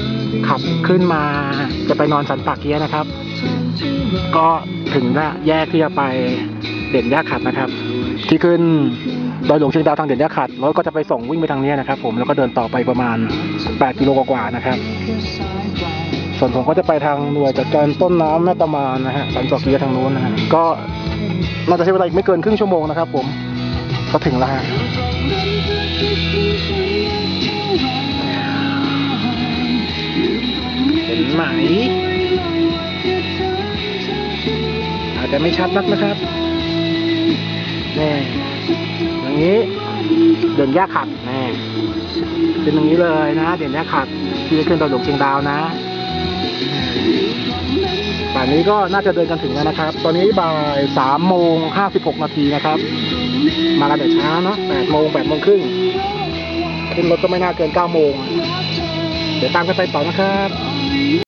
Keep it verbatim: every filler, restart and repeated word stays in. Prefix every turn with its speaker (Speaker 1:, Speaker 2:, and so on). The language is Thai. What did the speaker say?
Speaker 1: ขับขึ้นมาจะไปนอนสันป่าเกียนะครับก็ถึงละแยกที่จะไปเด่นย่าขัดนะครับที่ขึ้นดอยหลวงเชียงดาวทางเด่นย่าขัดแล้วก็จะไปส่งวิ่งไปทางนี้นะครับผมแล้วก็เดินต่อไปประมาณแปดกิโลกว่าๆนะครับส่วนผมก็จะไปทางหน่วยจัดการต้นน้ำแม่ตะมานนะฮะสันป่าเกียทางโน้นนะฮะก็น่าจะใช้เวลาอีกไม่เกินครึ่งชั่วโมงนะครับผมก็ถึงแล้วเห็นไหมอาจจะไม่ชัดนักนะครับนี่อย่างนี้เด่นย่าขัดนี่เป็นอย่างนี้เลยนะเด่นย่าขัดที่จะขึ้นดอยหลวงเชียงดาวนะป่านนี้ก็น่าจะเดินกันถึงแล้วนะครับตอนนี้บ่ายสามโมงห้าสิบหกนาทีนะครับมากันแต่เช้าเนาะแปดโมงแปดโมงครึ่งขึ้นรถก็ไม่น่าเกินเก้าโมงเดี๋ยวตามกันไปต่อนะครับ